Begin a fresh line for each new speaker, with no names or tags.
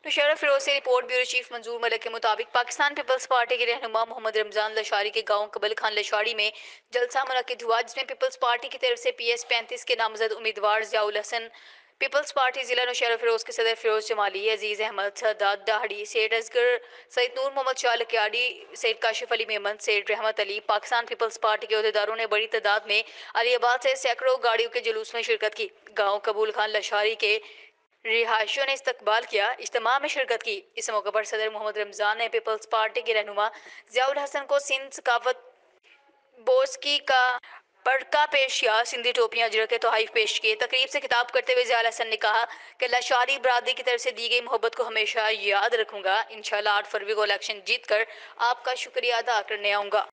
मुशर्रफ फिरोज से report bureau chief मंजूर मलिक के मुताबिक पाकिस्तान पीपल्स पार्टी के रहनुमा मोहम्मद रमजान लशारी के गांव कबल खान लशारी में जलसा मुनक्किद हुआ, जिसमें पीपल्स पार्टी की तरफ से PS-35 के नामजद उम्मीदवार जियाउल हसन, पीपल्स पार्टी जिला नौशहरा फिरोज के सदर फिरोज जमाली, अजीज अहमद, सरदार दाहड़ी, सैयद असगर, सैयद नूर मोहम्मद शाह लकियाडी, सैयद काशिफ अली मेमन, सैयद रहमत अली, पाकिस्तान पीपल्स पार्टी के अहदेदारों ने बड़ी तादाद में अलीबाद से सैकड़ों गाड़ियों के जुलूस में शिरकत की। गाँव कबूल खान लशारी के रिहायशियों ने इस्तकबाल किया, इज्तिमा में शिरकत की। इस मौके पर सदर मोहम्मद रमजान ने पीपल्स पार्टी के रहनुमा जियाउल हसन को सिंध सकाफत बोस्की का पड़का पेश किया, सिंधी टोपियां अजरक के तोहफे पेश किए। तकरीब से खिताब करते हुए जियाउल हसन ने कहा कि लशारी बरादरी की तरफ से दी गई मोहब्बत को हमेशा याद रखूंगा। इंशाल्लाह 8 फरवरी को इलेक्शन जीत कर आपका शुक्रिया अदा करने आऊंगा।